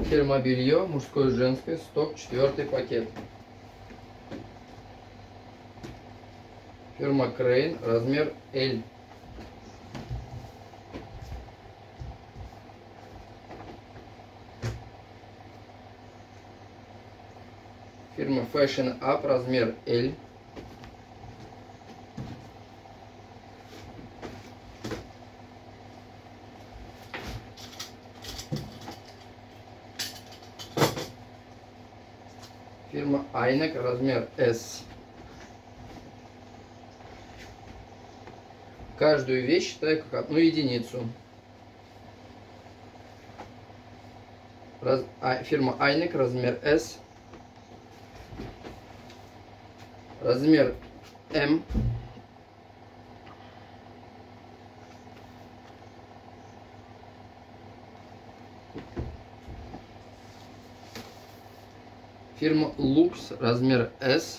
Термобелье, мужское и женское, сток, 4 пакет. Фирма Крейн, размер L. Фирма Fashion Up, размер L. Фирма Айнек, размер S. Каждую вещь считаю как одну единицу. Фирма Айнек, размер S. Размер М. Фирма Лукс, размер S.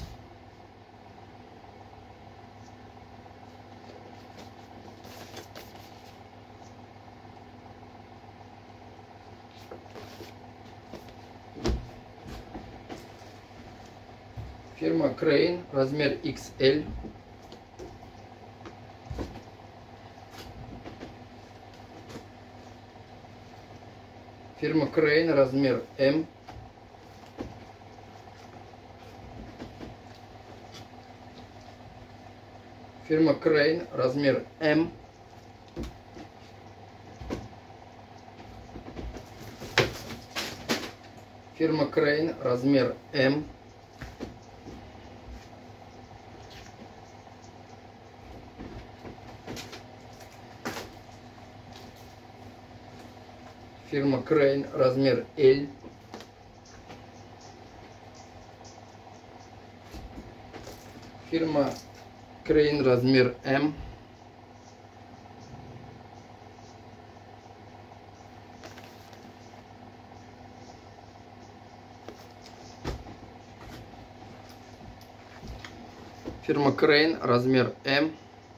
Фирма Крейн, размер XL. Фирма Крейн, размер М. Фирма Крейн, размер М. Фирма Крейн, размер М. Фирма Крейн, размер L. Фирма Крейн, размер М. Фирма Крейн, размер М.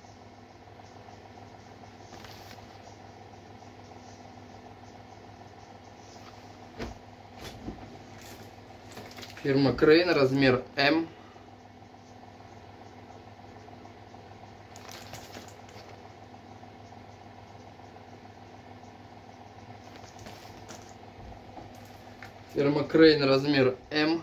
Фирма Крейн, размер М. Фирма Крейн, размер М.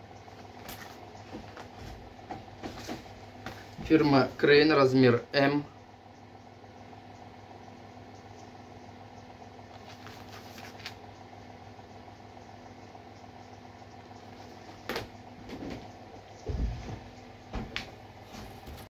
Фирма Крейн, размер М.